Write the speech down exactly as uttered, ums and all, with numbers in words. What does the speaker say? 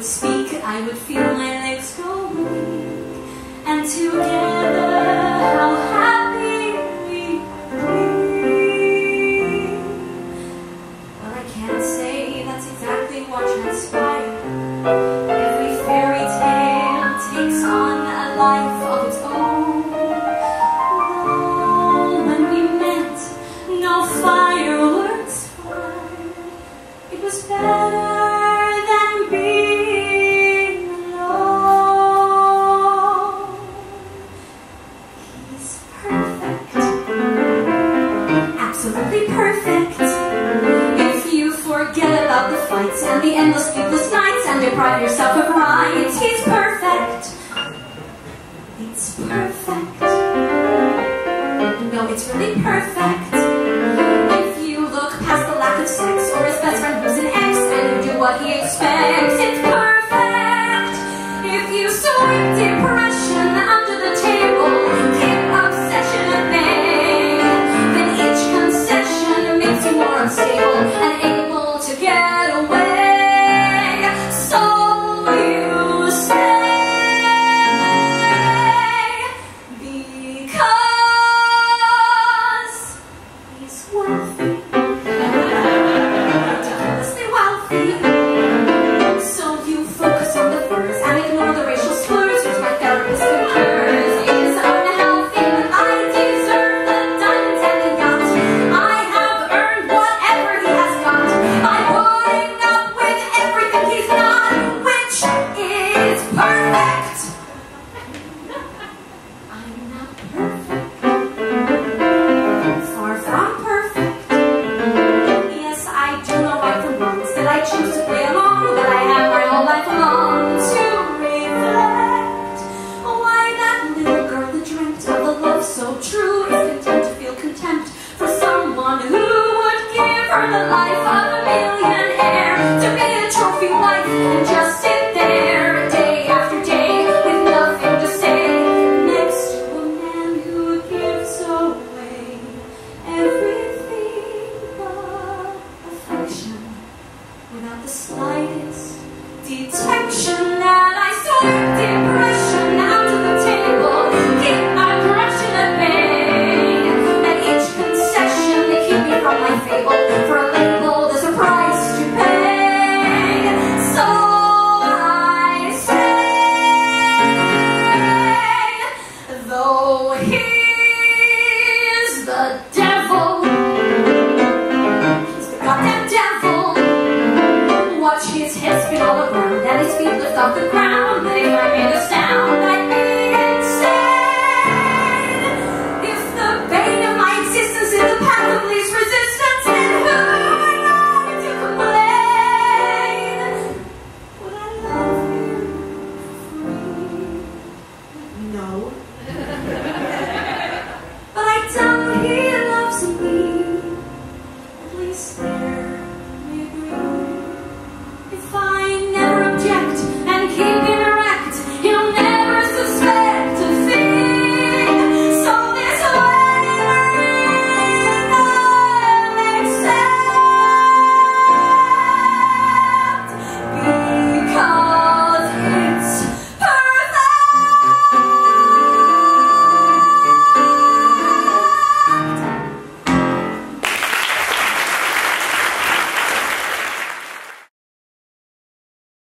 would speak, I would feel my legs go weak, and together how happy we would be. Well, I can't say that's exactly what transpired. Every fairy tale takes on a life of its own. Oh, when we met, no fireworks fired. It was better than being alone. He's perfect, absolutely perfect. If you forget about the fights and the endless sleepless nights and deprive yourself of rights, he's perfect. It's perfect. No, it's really perfect. If you look past the lack of sex or his best friend who's an ex and you do what he expects, it's perfect.